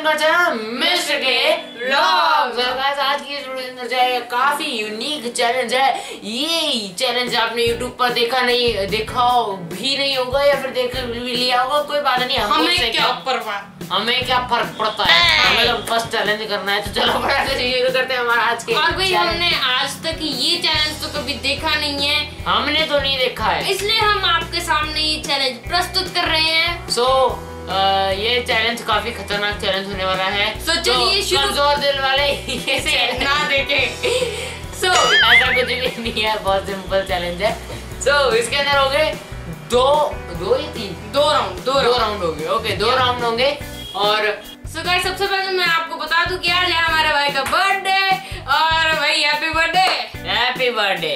का channel mister के vlogs. आज की इस वीडियो में जो काफी यूनिक चैलेंज है। ये चैलेंज आपने यूट्यूब पर देखा भी नहीं होगा या फिर देख भी लिया होगा, कोई बात नहीं। हमें क्या फर्क पड़ता है, हमें तो फर्स्ट चैलेंज करना है। तो चलो फटाफट से शुरू करते हैं हमारा आज के। और भाई हमने आज तक ये चैलेंज तो कभी देखा नहीं है, हमने तो नहीं देखा है, इसलिए हम आपके सामने ये चैलेंज प्रस्तुत कर रहे हैं। ये चैलेंज काफी खतरनाक चैलेंज होने वाला है। चलिए कमजोर दिल वाले इसे ना देखें। ऐसा कुछ भी नहीं है, बहुत सिंपल चैलेंज है। इसके अंदर हो गए दो राउंड हो गए। ओके, 2 राउंड होंगे। और गाइस सबसे पहले मैं आपको बता दूं कि आज है हमारे भाई का बर्थडे। और भाई happy birthday.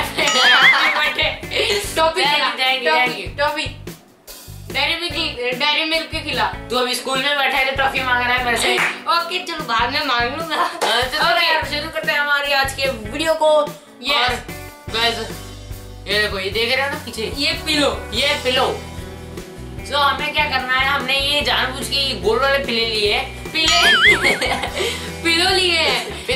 Toffee dairy milk के खिला। तू अभी स्कूल में बैठा है तो टॉफी मांग रहा है मेरे से। ओके चलो बाद में मांग लूंगा। चलो यार शुरू करते हैं हमारी आज के वीडियो को। यस गाइस ये देखो, ये देख रहे हो ना पीछे, ये पिलो। हमें क्या करना है, हमने ये जानबूझ के ये गोल वाले पिले लिए पिलो लिए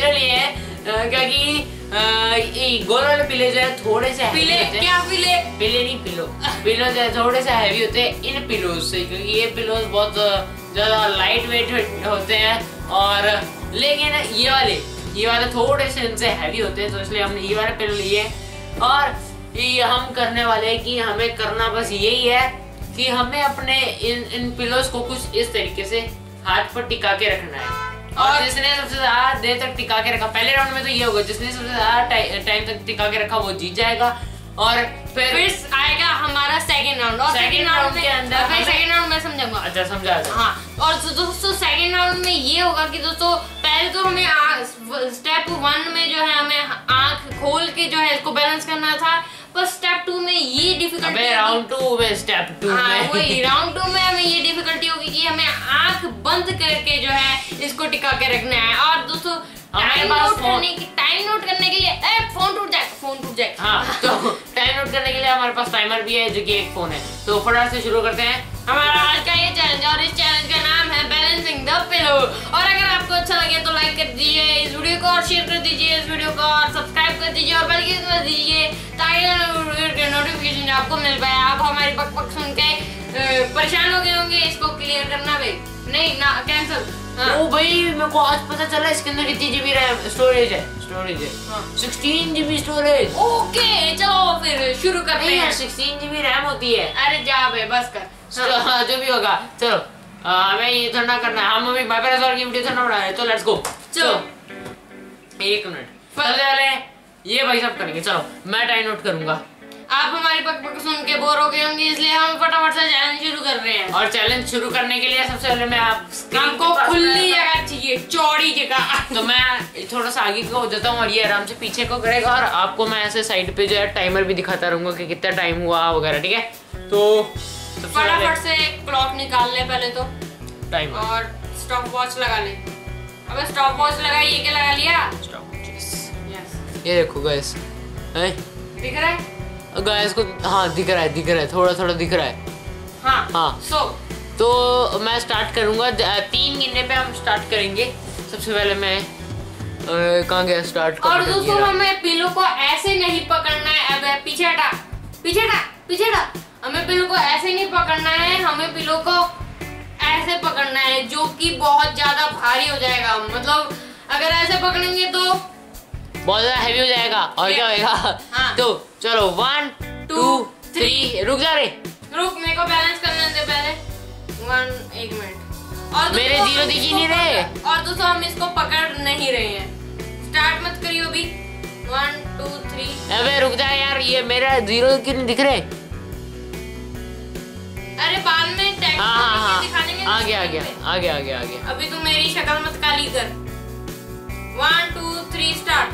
क्योंकि गोल वाले पिले जो है थोड़े से पिले नहीं पिलो जो है थोड़े से हैवी होते हैं इन पिलोज से, क्योंकि ये पिलोज बहुत ज्यादा लाइट वेट होते हैं। और लेकिन ये वाले थोड़े से इनसे हैवी होते हैं, तो इसलिए हमने ये वाले पिलो लिए। और ये हम करने वाले हैं कि हमें करना बस यही है कि हमें अपने इन पिलोज को कुछ इस तरीके से हाथ पर टिका के रखना है। और जिसने सबसे ज्यादा देर तक टिका के रखा, पहले राउंड में तो ये होगा, जिसने सबसे ज्यादा टाइम तक टिका के रखा वो जीत जाएगा। और फिर आएगा हमारा सेकंड राउंड। और सेकंड राउंड के अंदर सेकंड राउंड में समझाऊंगा। अच्छा समझा। हाँ, और दोस्तों सेकंड राउंड में ये होगा कि दोस्तों पहले तो हमें स्टेप 1 में जो है हमें आंख खोल के जो है इसको बैलेंस करना था। पर स्टेप 2 में ये डिफिकल्टी, राउंड 2 में स्टेप 2 में वही राउंड 2 में हमें ये डिफिकल्टी होगी कि हमें आंख बंद करके जो है इसको टिका के रखना है। और दोस्तों टाइम नोट करने के लिए फोन टूट जाए। हाँ, तो टाइम नोट करने के लिए हमारे पास टाइमर भी है, जो कि एक फोन है। तो फटाफट से शुरू करते हैं हमारा आज का ये चैलेंज। और इस चैलेंज का नाम है बैलेंसिंग द पिलो। और अगर आपको अच्छा लगे तो लाइक कर दीजिए इस वीडियो को, और शेयर कर दीजिए इस वीडियो को, और सब्सक्राइब कर दीजिए और बेल की दबा दीजिए ताकि नोटिफिकेशन आपको मिल पाए। आप हमारी पक सुन के परेशान हो गए होंगे, इसको क्लियर करना भाई नहीं ना कैंसिल। ओ भाई मेरे को आज पता चला इसके अंदर कितनी जीबी स्टोरेज है। 16 GB स्टोरेज। ओके चलो फिर शुरू करते हैं। 16 GB रैम होती है। अरे जा बे बस कर। जो भी होगा चलो, हमें ये ठंडा करना है। हम अभी माइक्रोसॉफ्ट की वीडियो ठंडा बना रहे हैं, तो लेट्स गो। चलो 1 मिनट सबसे पहले ये भाई सब करेंगे। चलो मैं टाइम नोट करूंगा। आप हमारी पक सुन के बोर हो गए होंगे, इसलिए हम फटाफट से चैलेंज शुरू कर रहे हैं। और चैलेंज शुरू करने के लिए सबसे पहले मैं आपको खुली जगह चाहिए, चौड़ी जगह। तो मैं थोड़ा सा आगे को हो जाता हूँ और ये आराम से पीछे को करेगा। और आपको मैं ऐसे साइड पे जो है टाइमर भी दिखाता रहूंगा कि कितना टाइम हुआ वगैरह, ठीक है। तो फटाफट से क्लॉक निकाल ले पहले तो टाइम, और स्टॉप वॉच लगा ले। अबे स्टॉप वॉच लगाइए, क्या लगा लिया? Stopwatch. ये देखो गाइस, दिख रहा है गाइस को? हाँ दिख रहा है, थोड़ा दिख रहा है। हाँ। तो मैं स्टार्ट करूंगा। 3 गिनने पे हम स्टार्ट करेंगे। सबसे पहले मैं कहाँ गया स्टार्ट कर। और दोस्तों हमें पिलो को ऐसे नहीं पकड़ना है। अब पीछे हटा। हमें पिलो को ऐसे नहीं पकड़ना है, हमें पिलो को ऐसे पकड़ना है, जो कि बहुत ज्यादा भारी हो जाएगा। मतलब अगर ऐसे पकड़ेंगे तो बहुत ज्यादा हैवी हो जाएगा। और क्या होगा? हाँ। तो चलो 1 2 3 रुक जा रे, रुक मेरे को बैलेंस करने दे पहले। 1 मिनट। और मेरे 0 दिख ही नहीं रहे। और दोस्तों हम इसको पकड़ नहीं रहे हैं। स्टार्ट मत करियो अभी। 1 2 3। अबे रुक जा यार, ये मेरा 0 क्यों नहीं दिख रहे? अरे बाद में टेक्स्ट दिखाने में आ गया। अभी तू मेरी शक्ल मत काली कर। 1 2 3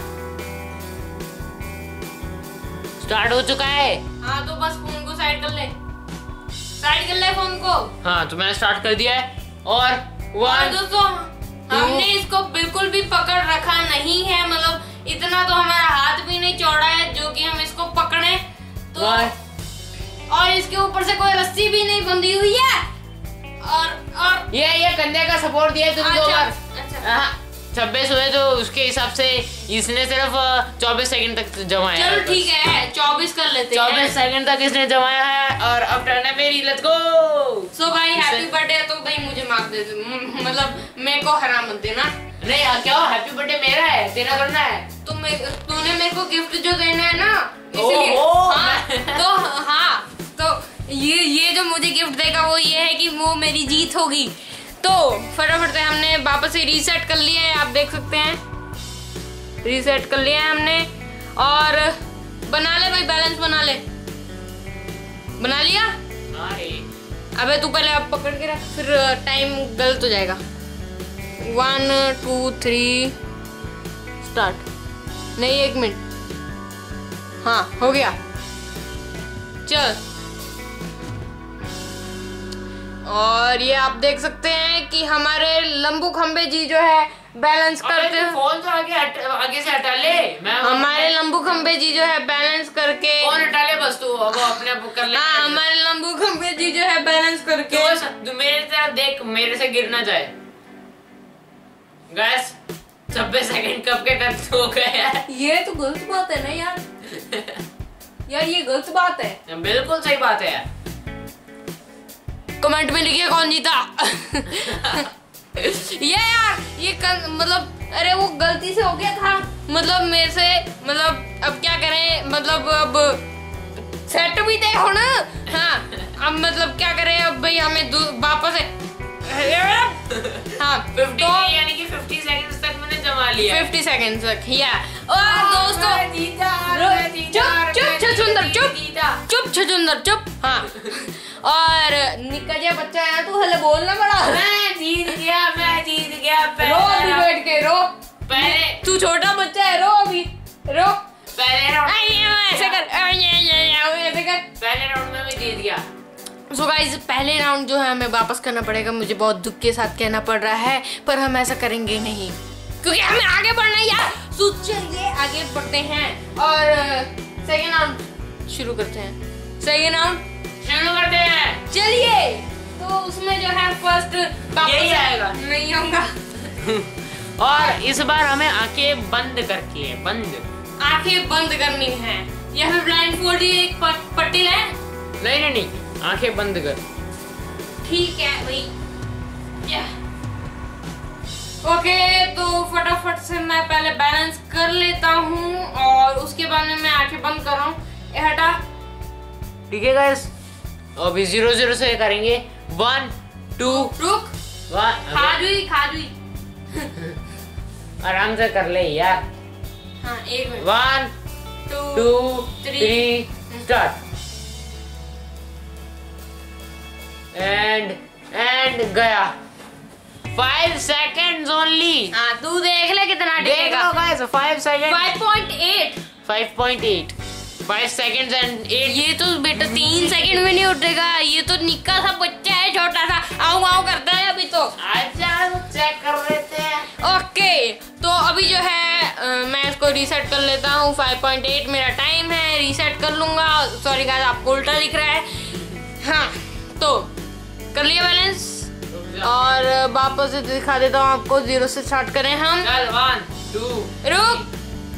स्टार्ट हो चुका है। हाँ तो बस फोन को साइड कर ले फोन को। हाँ तो मैंने स्टार्ट कर दिया है। और दोस्तों हमने इसको बिल्कुल भी पकड़ रखा नहीं है, मतलब इतना तो हमारा हाथ भी नहीं चौड़ा है जो कि हम इसको पकड़े। तो और इसके ऊपर से कोई रस्सी भी नहीं बंधी हुई है। और ये कंधे का सपोर्ट दिया तुम 2 बार। अच्छा 26 हुए तो उसके हिसाब से इसने सिर्फ 24 सेकंड तक जमाया। चलो ठीक है 24 कर लेते हैं। 24 सेकंड तक इसने जमाया है और अब टर्न है मेरी, लेट्स गो। सो भाई हैप्पी बर्थडे तो भाई मुझे मार्क दे दो, मतलब मेरे को हरा मत देना। नहीं क्या हैप्पी बर्थडे मेरा है, तेरा करना है। तूने मेरे को गिफ्ट जो देना है ना इसलिए। हाँ तो ये जो मुझे गिफ्ट देगा वो ये है कि वो मेरी जीत होगी। तो फटाफट से हमने वापस से रीसेट कर लिया है, आप देख सकते हैं रीसेट कर लिया है हमने। और बना ले भाई, बैलेंस बना ले। बना लिया? अबे तू पहले अब पकड़ के रख, फिर टाइम गलत हो जाएगा। 1 2 3 स्टार्ट। नहीं 1 मिनट। हाँ हो गया, चल। और ये आप देख सकते हैं कि हमारे लंबू खंबे जी जो है बैलेंस करते हैं। फोन तो आगे से हटा ले। हमारे लंबू खंबे जी जो है बैलेंस करके फोन हटा ले बस, तू वो अपने आप कर ले। हाँ हमारे लंबू खंबे जी जो है बैलेंस करके तू मेरे तरफ देख, मेरे से गिर ना जाए। गैस 26 सेकंड कब के खत्म हो गए। ये तो गलत बात है ना यार। यार ये गलत बात है। बिल्कुल सही बात है यार। कमेंट में लिखिए कौन जीता। ये यार ये मतलब अरे वो गलती से हो गया था, मतलब मेरे से, मतलब अब क्या करें, मतलब अब सेट भी थे हो ना। हाँ अब मतलब क्या करें अब भाई, हमें वापस हाँ 50 तो यानी कि 50 सेकंड्स तक मैंने जमा लिया। 50 सेकंड्स तक या। और दोस्तों चुप छुचुंदर चुप। हाँ और निक्का जा बच्चा है, तू हले बोलना बड़ा। मैं जीत गया रो अभी बैठ के रो। पहले तू छोटा बच्चा है, रो अभी रो। पहले राउंड ऐसे कर ऐसे कर। पहले राउंड में मैं जीत गया। सो गाइस पहले राउंड जो है हमें वापस करना पड़ेगा। मुझे बहुत दुख के साथ कहना पड़ रहा है, पर हम ऐसा करेंगे नहीं क्योंकि हमें आगे बढ़ना है यार। सो चलिए आगे बढ़ते हैं और सेकंड राउंड शुरू करते हैं। सेकंड राउंड शुरू करते हैं, चलिए। तो उसमें जो है फर्स्ट यही आएगा, नहीं होगा। और इस बार हमें आंखें बंद करके है, आंखें बंद करनी है या फिर ब्लाइंड फोल्ड एक पट्टी है। नहीं आंखें बंद कर। ठीक है भाई। ओके तो फटाफट से मैं पहले बैलेंस कर लेता हूँ और उसके बाद में मैं आंखें बंद कर रहा हूँ। ये हटा। ठीक है गाइस, अभी 0-0 से करेंगे। 1 2 रुक। 1 खाजुई आराम से कर ले यार। हाँ 1 मिनट। 1 2 3 स्टार्ट। एंड गया। 5 seconds only। हाँ तू देख ले कितना टिकेगा। 5 seconds। 5.8 5.8 5 seconds and 8। ये तो बेटा 3 सेकंड में नहीं उठेगा। ये तो निक्का सा बच्चा है, छोटा सा आऊ करता है अभी तो। अच्छा चेक कर लेते हैं। ओके तो अभी जो है मैं इसको रीसेट कर लेता हूँ। 5.8 मेरा टाइम है, रीसेट कर लूंगा। सॉरी गाइस आपको उल्टा दिख रहा है। हाँ तो कर लिया बैलेंस और वापस से दिखा देता हूँ आपको। 0 से स्टार्ट करें हम। चल 1 2 रुक।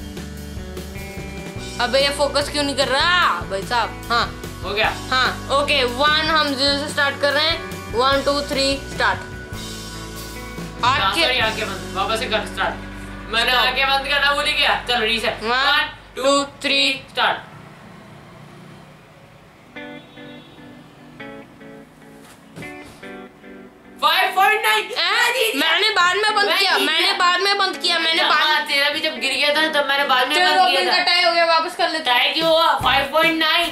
अबे ये फोकस क्यों नहीं कर रहा भाई साहब। हाँ हो गया। हाँ ओके 1 हम 0 से स्टार्ट कर रहे हैं। 1 2 3 स्टार्ट। आंखें बंद, वापस से कर स्टार्ट। मैंने आंखें बंद करना भूल गया। चलो रीसेट। 1 2 3 स्टार्ट। मैंने बाद में बंद किया। तेरा भी जब गिर गया था तब मैंने बाद में चलो बंद किया था। टाई हो गया, वापस कर लेते हैं। टाई क्यों हुआ? 5.9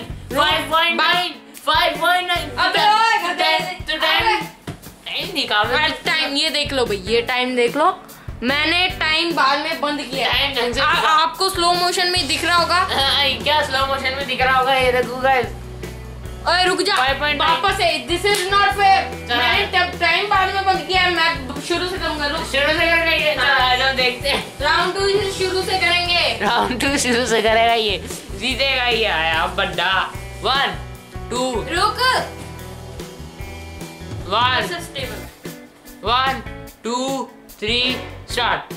अबे ओए तो टाइम निकालो। टाइम ये देख लो भाई, ये टाइम देख लो। मैंने टाइम बाद में बंद किया। आपको स्लो मोशन में दिख रहा होगा। क्या स्लो मोशन में दिख रहा होगा? ये देखो गाइस। ओए रुक जा, वापस से। This is not fair. मैंने टाइम बाद में बंद किया। मैं शुरू से करूंगा। रुक, शुरू से करेंगे। चलो देखते हैं। राउंड 2 शुरू से करेंगे। राउंड 2 शुरू से करेगा ये, जीतेगा ये। आया बड्डा। 1 2 रुक। 1 1 2 3 स्टार्ट।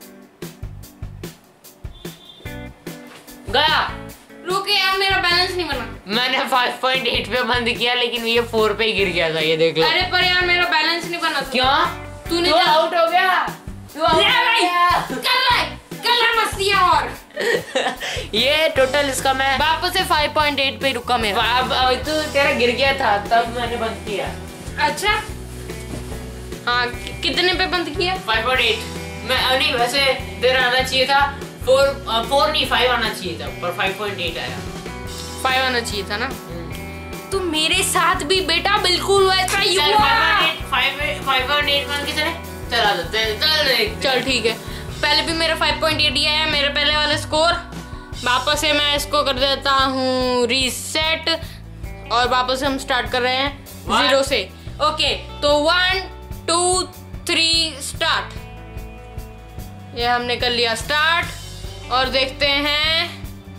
गया। रुके यार, मेरा बैलेंस नहीं बना। मैंने 5.8 पे बंद किया लेकिन ये 4 पे गिर गया था, ये देख लो। अरे पर यार मेरा बैलेंस नहीं बना था। क्यों? तूने तू आउट हो गया। तू आउट हो गया। कर ले मस्तियाँ और ये टोटल इसका मैं वापस से 5.8 पे रुका मेरा। अब तो तेरा गिर गया था तब मैंने बंद किया। अच्छा हाँ, कितने पे बंद किया? 5.8। मैं नहीं, वैसे तेरा आना चाहिए था 4 नहीं 5 आना चाहिए था, पर 5.8 आया। 5 आना चाहिए था ना। तू मेरे साथ भी बेटा बिल्कुल वैसा ही हुआ। 5.8 मान के चले। चल ठीक है, पहले भी मेरा 5.8 ही आया, मेरे पहले वाले स्कोर। वापस से मैं इसको कर देता हूँ रीसेट और वापस से हम स्टार्ट कर रहे हैं 0 से। ओके तो 1 2 3 स्टार्ट। ये हमने कर लिया स्टार्ट और देखते हैं।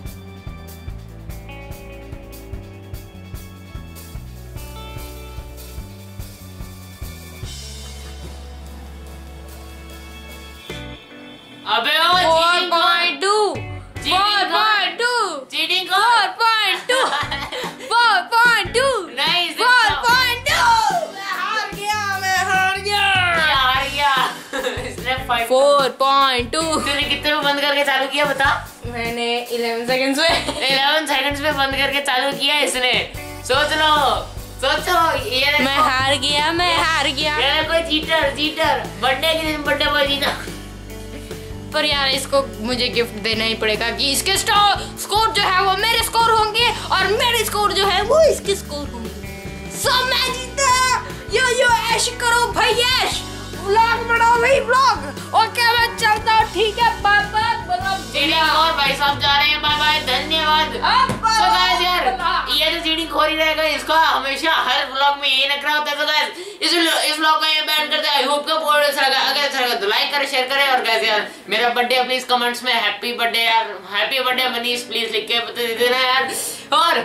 अबे 4.2 4.2 चीटिंग 4.2 4.2 नहीं 4.2 मैं हार गया इसने 5 4.2। तूने कितने में बंद करके चालू किया बता? मैंने 11 सेकंड्स में 11 सेकंड्स में बंद करके चालू किया इसने। सोचो ये मैं हार गया ये कोई चीटर बर्थडे के दिन बर्थडे बॉय जीता। पर यार इसको मुझे गिफ्ट देना ही पड़ेगा कि इसके स्कोर जो है वो मेरे स्कोर होंगे और मेरे स्कोर जो है वो इसके स्कोर होंगे। सो मैं जीता। यो ऐश करो भाई, ऐश व्लॉग बनाओ भाई व्लॉग। ओके मैं चलता हूँ, ठीक है बाय बाय। और भाई साहब जा रहे हैं, बाय बाय, धन्यवाद। So guys यार ये जो चीटिंग खोरी रहेगा इसका हमेशा हर व्लॉग में यही नखरा होता है। तो guys इस व्लॉग को ये बैन करते हैं। आई होप का बहुत अच्छा लगा। अगर अच्छा लगा तो लाइक करें, शेयर करें। और guys यार मेरा बर्थडे प्लीज कमेंट्स में हैप्पी बर्थडे यार, हैप्पी बर्थडे मनीष प्लीज लिख के बता देना यार। और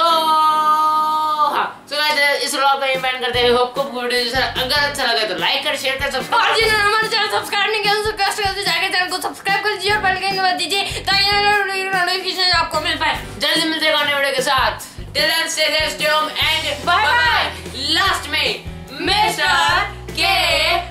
सो गाइस इस व्लॉग को ये बैन करते हैं। होप को वीडियो अगर अच्छा लगा तो लाइक कर, शेयर कर, सब्सक्राइब। और जिन्होंने हमारे चैनल सब्सक्राइब नहीं किया तो कष्ट करके जाके चैनल को सब्सक्राइब कर दीजिए और बेल आइकन दबा दीजिए ताकि नोटिफिकेशन आपको मिल पाए। जल्दी मिलते हैं नए वीडियो के साथ। Till then stay home and bye bye. Last में मिस्टर के